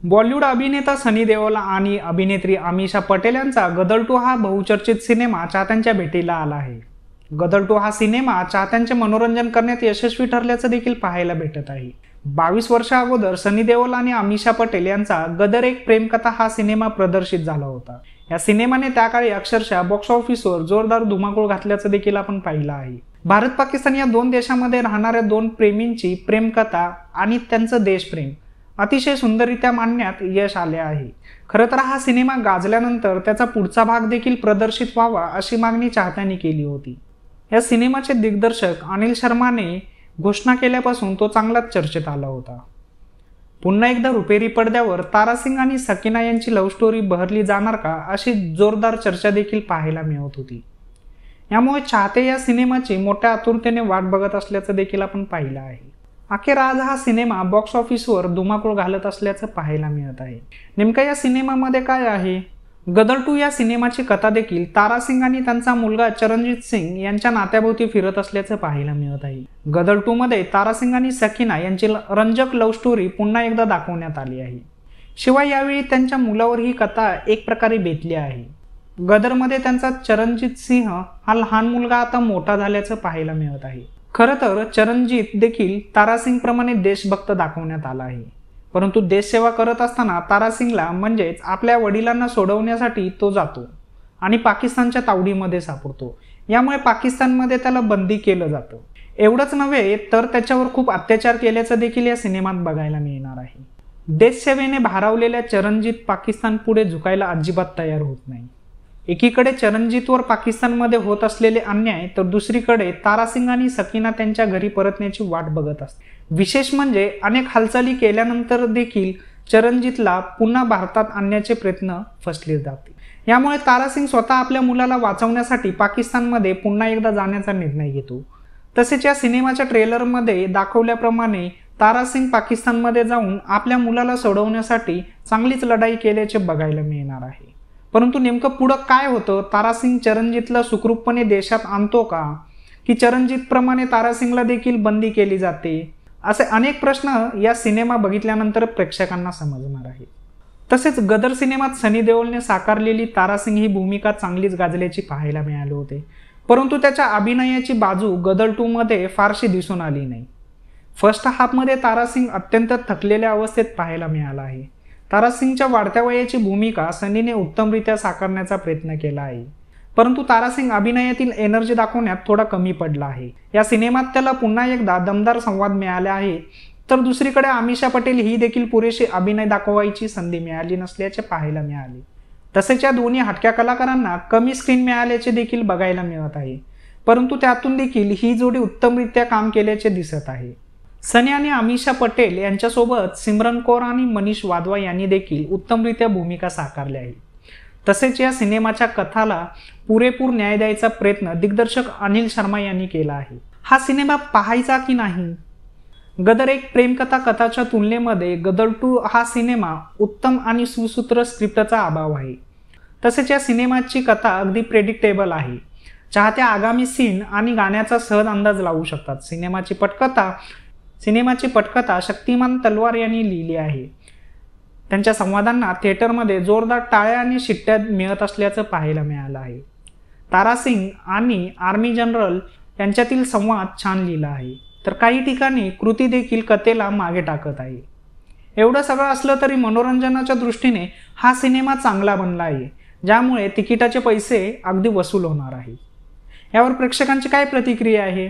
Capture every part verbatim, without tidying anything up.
बॉलिवूड अभिनेता सनी देओल आणि अभिनेत्री अमीषा पटेल यांचा गदर टू हा बहुचर्चित सिनेमा चाहत्यांच्या भेटीला आला आहे। गदर टू हा सिनेमा चाहत्यांचे मनोरंजन करण्यात यशस्वी ठरल्याचं देखील पाहायला भेटत आहे। बावीस वर्षा अगोदर सनी देओल आणि अमीषा पटेल यांचा गदर एक प्रेमकथा हा सिनेमा प्रदर्शित झाला होता। या सिनेमाने त्या काळी अक्षरशः बॉक्स ऑफिसवर जोरदार धुमाकूळ घातल्याचं देखील आपण पाहिलं आहे। भारत पाकिस्तान या दोन देशांमध्ये राहणाऱ्या दोन प्रेमींची प्रेमकथा आणि त्यांचं देशप्रेम अतिशय सुंदररित्या मांडण्यात यश आले आहे। खरं तर हा सिनेमा गाजल्यानंतर त्याचा पुढचा भाग देखील प्रदर्शित व्हावा अशी मागणी चाहत्यांनी केली होती। या सिनेमाचे दिग्दर्शक अनिल शर्माने घोषणा केल्यापासून तो चांगलाच चर्चेत आला होता। पुन्हा एकदा रुपेरी पडद्यावर तारा सिंग आणि सकीना यांची लव्ह स्टोरी बहरली जाणार का अशी जोरदार चर्चा देखील पाहायला मिळत होती। यामुळे चाहते या सिनेमाची मोठ्या आतुरतेने वाट बघत असल्याचं देखील आपण पाहिलं आहे। अखेर आज हा सिनेमा बॉक्स ऑफिसवर धुमाकूळ घालत असल्याचं पाहायला मिळत आहे। नेमकं या सिनेमामध्ये काय आहे? गदर टू या सिनेमाची कथा देखील तारा सिंग आणि त्यांचा मुलगा चरणजीत सिंग यांच्या नात्याभोवती फिरत असल्याचं पाहायला मिळत आहे। गदर टू मध्ये तारा सिंग आणि सकीना यांची रंजक लव्ह स्टोरी पुन्हा एकदा दाखवण्यात आली आहे। शिवाय यावेळी त्यांच्या मुलावर ही कथा एक प्रकारे बेतली आहे। गदरमध्ये त्यांचा चरणजीत सिंह हा लहान मुलगा आता मोठा झाल्याचं पाहायला मिळत आहे। खरं तर चरणजीत देखील तारा सिंग प्रमाणे देशभक्त दाखवण्यात आला आहे, परंतु देशसेवा करत असताना तारा सिंगला म्हणजेच आपल्या वडिलांना सोडवण्यासाठी तो जातो आणि पाकिस्तानच्या तावडीमध्ये सापडतो। यामुळे पाकिस्तानमध्ये त्याला बंदी केलं जातं। एवढंच नव्हे तर त्याच्यावर खूप अत्याचार केल्याचं देखील या सिनेमात बघायला मिळणार आहे। देशसेवेने भारावलेल्या चरणजीत पाकिस्तान पुढे झुकायला अजिबात तयार होत नाही। एकीकडे चरणजीतवर पाकिस्तानमध्ये होत असलेले अन्याय तर दुसरीकडे तारा सिंग आणि सकीना त्यांच्या घरी परतण्याची वाट बघत असते। विशेष म्हणजे अनेक हालचाली केल्यानंतर देखील चरणजीतला पुन्हा भारतात आणण्याचे प्रयत्न फसले जाते। यामुळे तारा सिंग स्वतः आपल्या मुलाला वाचवण्यासाठी पाकिस्तानमध्ये पुन्हा एकदा जाण्याचा निर्णय घेतो। तसेच या सिनेमाच्या ट्रेलरमध्ये दाखवल्याप्रमाणे तारा सिंग पाकिस्तानमध्ये जाऊन आपल्या मुलाला सोडवण्यासाठी चांगलीच लढाई केल्याचे बघायला मिळणार आहे। परंतु नेमकं पुढं काय होतं? तारा सिंग चरणजीतला सुखरूपपणे देशात आणतो का, की चरणजीत प्रमाणे तारा सिंगला देखील बंदी केली जाते? असे अनेक प्रश्न या सिनेमा बघितल्यानंतर प्रेक्षकांना समजणार आहे। तसेच गदर सिनेमात सनी देओलने साकारलेली तारा सिंग ही भूमिका चांगलीच गाजल्याची पाहायला मिळाले होते, परंतु त्याच्या अभिनयाची बाजू गदर टू मध्ये फारशी दिसून आली नाही। फर्स्ट हाफमध्ये तारा सिंग अत्यंत थकलेल्या अवस्थेत पाहायला मिळाला आहे। तारा सिंगच्या वाढत्या वयाची भूमिका सनीने उत्तमरित्या साकारण्याचा प्रयत्न केला आहे, परंतु तारा सिंग अभिनयातील एनर्जी दाखवण्यात थोडा कमी पडला आहे। या सिनेमात त्याला पुन्हा एकदा दमदार संवाद मिळाले आहे, तर दुसरीकडे अमीषा पटेल ही देखील पुरेशी अभिनय दाखवायची संधी मिळाली नसल्याचे पाहायला मिळाले। तसेच या दोन्ही हटक्या कलाकारांना कमी स्क्रीन मिळाल्याचे देखील बघायला मिळत आहे, परंतु त्यातून देखील ही जोडी उत्तमरित्या काम केल्याचे दिसत आहे। सनी आणि अमीषा पटेल यांच्यासोबत सिमरन कौर आणि मनीष वाधवा यांनी देखील उत्तमरित्या भूमिका साकारल्या आहेत। तसेच या सिनेमाच्या कथाला पुरेपूर न्याय द्यायचा प्रयत्न दिग्दर्शक अनिल शर्मा यांनी केला आहे। हा सिनेमा पाहायचा की नाही? गदर एक प्रेमकथा कथाच्या तुलनेमध्ये गदर टू हा सिनेमा उत्तम आणि सुसूत्र स्क्रिप्टचा अभाव आहे। तसेच या सिनेमाची कथा अगदी प्रेडिक्टेबल आहे। चाहते आगामी सीन आणि गाण्याचा सहज अंदाज लावू शकतात। सिनेमाची पटकथा सिनेमाची पटकथा शक्तिमान तलवार यांनी लिहिली आहे। त्यांच्या संवादांना थिएटरमध्ये जोरदार टाळ्या आणि शिट्ट्या मिळत असल्याचं पाहायला मिळालं आहे। तारा सिंग आणि आर्मी जनरल यांच्यातील संवाद छान लिहिला आहे, तर काही ठिकाणी कृती देखील कथेला मागे टाकत आहे। एवढं सगळं असलं तरी मनोरंजनाच्या दृष्टीने हा सिनेमा चांगला बनला आहे, ज्यामुळे तिकिटाचे पैसे अगदी वसूल होणार आहे। यावर प्रेक्षकांची काय प्रतिक्रिया आहे?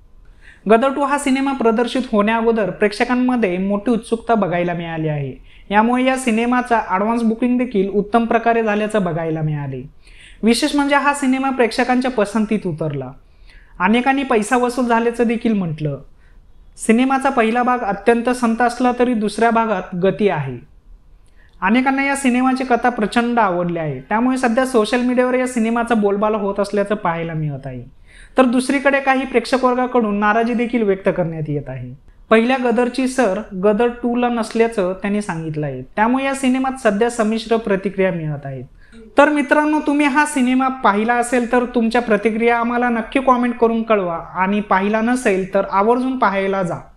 गदर टू हा सिनेमा प्रदर्शित होण्याअगोदर प्रेक्षकांमध्ये मोठी उत्सुकता बघायला मिळाली आहे। यामुळे या सिनेमाचा ॲडव्हान्स बुकिंग देखील उत्तम प्रकारे झाल्याचं बघायला मिळाले। विशेष म्हणजे हा सिनेमा प्रेक्षकांच्या पसंतीत उतरला। अनेकांनी पैसा वसूल झाल्याचं देखील म्हटलं। सिनेमाचा पहिला भाग अत्यंत संत असला तरी दुसऱ्या भागात गती आहे। अनेकांना या सिनेमाची कथा प्रचंड आवडली आहे, त्यामुळे सध्या सोशल मीडियावर या सिनेमाचा बोलबाला होत असल्याचं पाहायला मिळत आहे। तर दुसरीकडे काही प्रेक्षक वर्गाकडून नाराजी देखील व्यक्त करण्यात येत आहे। पहिल्या गदरची सर गदर टू ला नसल्याचं त्यांनी सांगितलं आहे, त्यामुळे या सिनेमात सध्या संमिश्र प्रतिक्रिया मिळत आहेत। तर मित्रांनो, तुम्ही हा सिनेमा पाहिला असेल तर तुमच्या प्रतिक्रिया आम्हाला नक्की कॉमेंट करून कळवा, आणि पाहिला नसेल तर आवर्जून पाहायला जा।